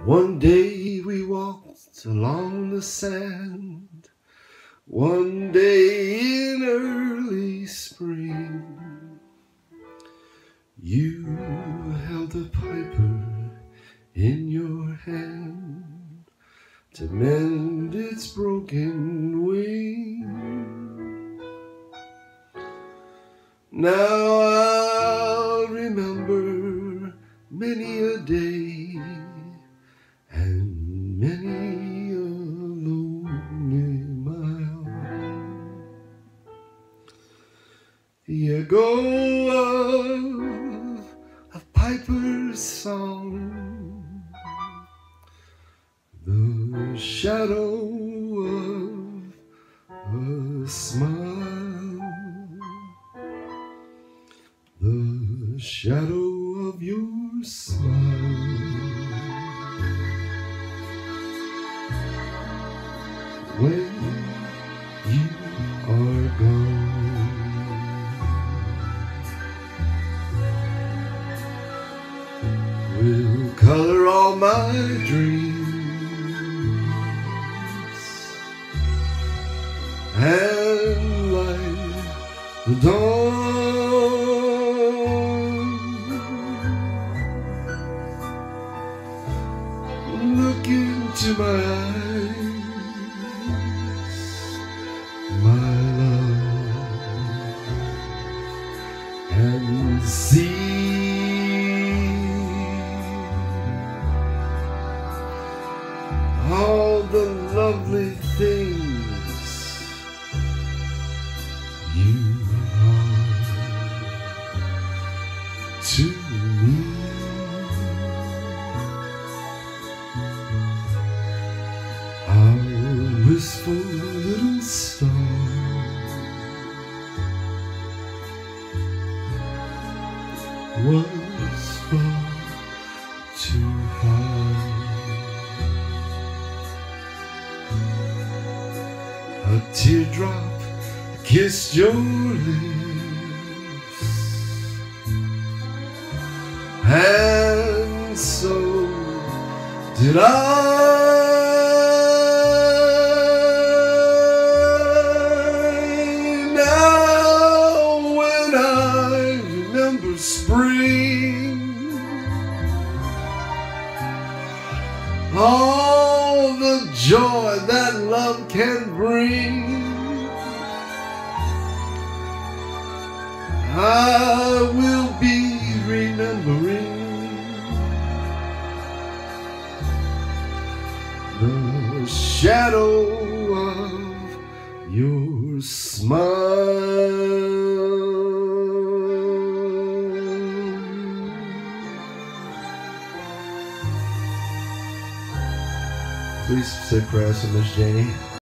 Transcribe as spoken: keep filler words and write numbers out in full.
One day we walked along the sand, one day in early spring. You held a piper in your hand to mend its broken wing. Now I'll remember many a day and many a lonely mile. The echo of a piper's song, the shadow of a smile, the shadow of your smile. When you are gone, will color all my dreams and light the dawn. Look into my eyes, my love, and see all the lovely things you are to me. Our wistful little star was far too high. A teardrop kissed your lips, and so did I. Now when I remember spring, all the joy that love can bring, I will be remembering the shadow of your smile. Please say prayers for Miss Janie.